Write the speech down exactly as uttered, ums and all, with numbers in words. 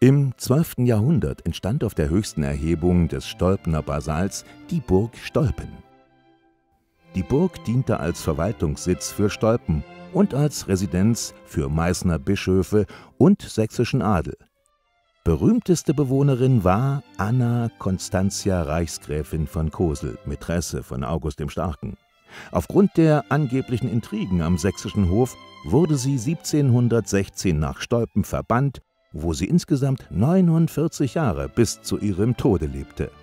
Im zwölften Jahrhundert entstand auf der höchsten Erhebung des Stolpener Basals die Burg Stolpen. Die Burg diente als Verwaltungssitz für Stolpen und als Residenz für Meißner Bischöfe und sächsischen Adel. Berühmteste Bewohnerin war Anna Constantia Reichsgräfin von Cosel, Mätresse von August dem Starken. Aufgrund der angeblichen Intrigen am sächsischen Hof wurde sie siebzehnhundertsechzehn nach Stolpen verbannt, wo sie insgesamt neunundvierzig Jahre bis zu ihrem Tode lebte.